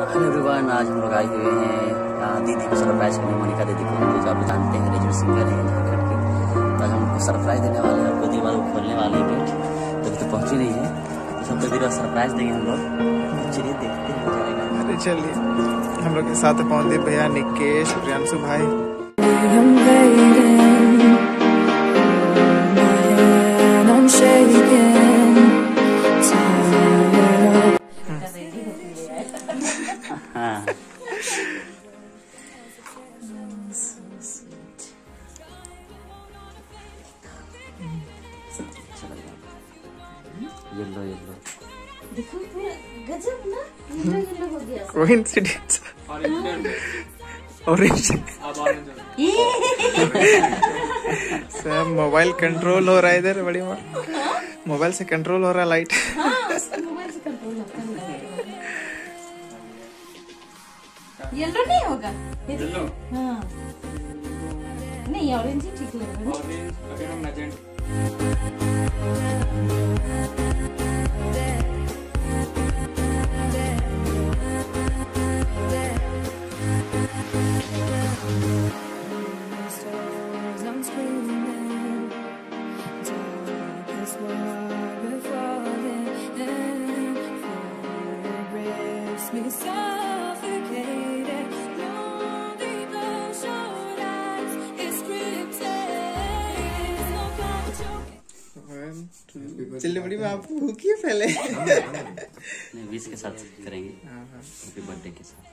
Hello everyone, आज हम लोग आए हुए हैं दीदी को सरप्राइज करने। मोनिका दीदी को हम लोग आप जानते हैं, रेजिडेंट सिंगर है झारखंड की। आज हम उनको सरप्राइज देने वाले हैं, आपको दीवार को खोलने वाले हैं गेट। तभी तो पहुंची नहीं है, तो सबको दीदी सरप्राइज देंगे हम लोग। चलिए देखते हैं हो जाएगा। अरे चलिए, हम लोग के साथ पहुंचे भैया निकेश, प्रियांशु भाई। हाँ येलो येलो देखो पूरा गजब ना, येलो येलो हो गया। कोइंसिडेंस। ऑरेंज। सब मोबाइल कंट्रोल हो रहा है इधर, बड़ी माँ मोबाइल से कंट्रोल हो रहा है लाइट। मोबाइल से कंट्रोल होता है। येलो नहीं होगा येलो? हाँ नहीं, ऑरेंज ही ठीक लग रहा है। चलिए बड़ी आप भूखिए पहले। नहीं, विश के साथ करेंगे, हैप्पी बर्थडे के साथ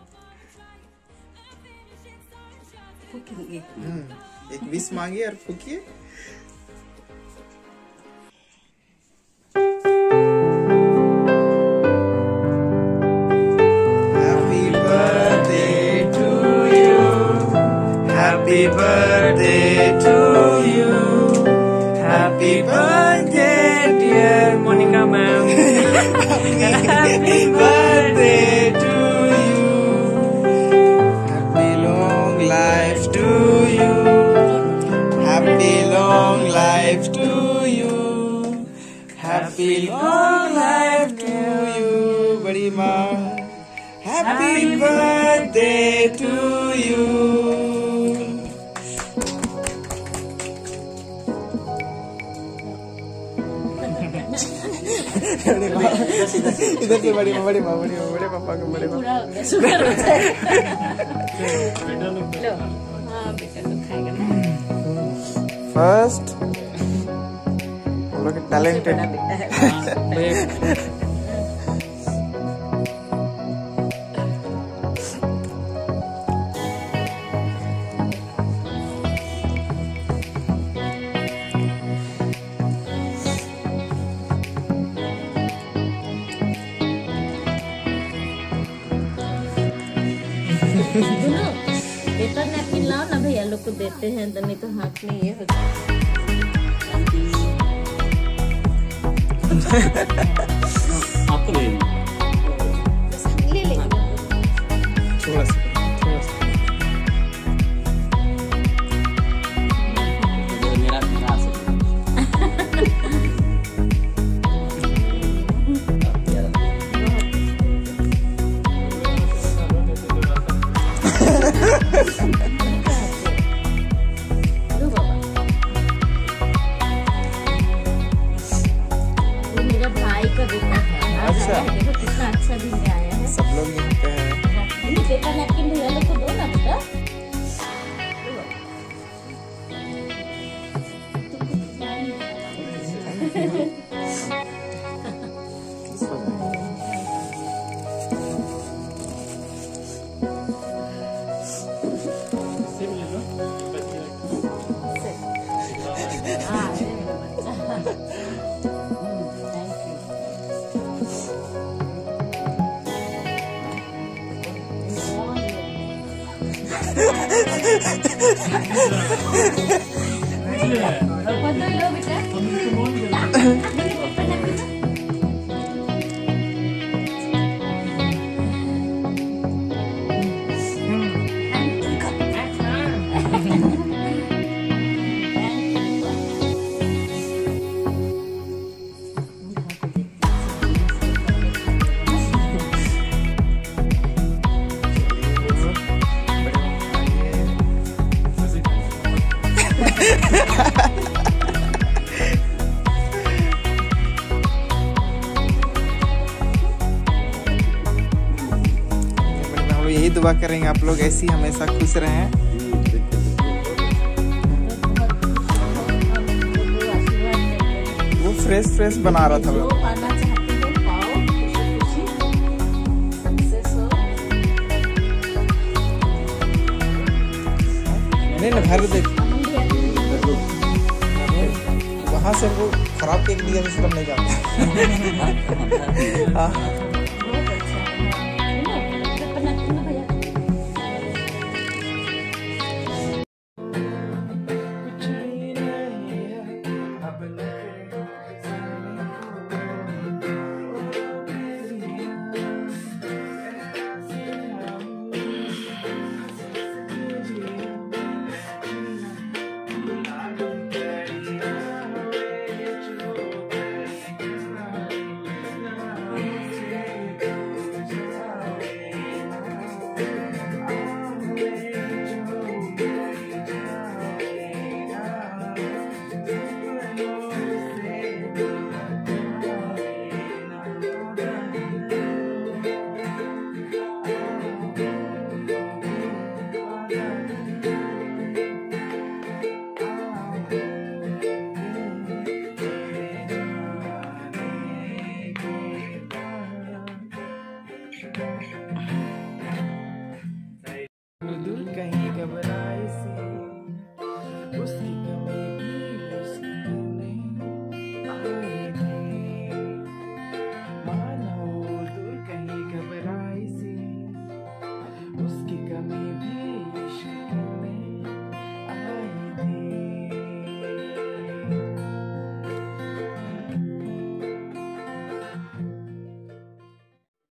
फूकेंगे। एक विश मांगिए और फूकिए। Happy birthday to you, happy birthday to you, happy birthday dear Monika ma'am, happy birthday to you, happy long life to you, happy long life to you, happy long life to you. बड़ी माँ, happy birthday to you. इधर से बड़ी माँ, बड़े पापा को बड़े पूरा हो गया, शुगर हो जाएगा। लो, हाँ बेटा लोग खाएगा ना। फर्स्ट हम लोग टैलेंटेड बेटा है। पेपर नैपकिन लाओ ना भैया लोग को देते हैं, तो नहीं तो हाथ में ये हो आपको ले ले थोड़ा सा। मेरा मेरा भाई का बेटा है। अच्छा, देखो कितना अच्छा दिन में आया है। सब लोग यहाँ पे हैं। पेपर नैपकिन भैया लोग को दो ना बेटा। दुआ करेंगे आप लोग ऐसी हमेशा खुश रहें। वो फ्रेश बना रहा था वो। नहीं ना घर देख, वहाँ से वो खराब केक दिया तो नहीं जाता।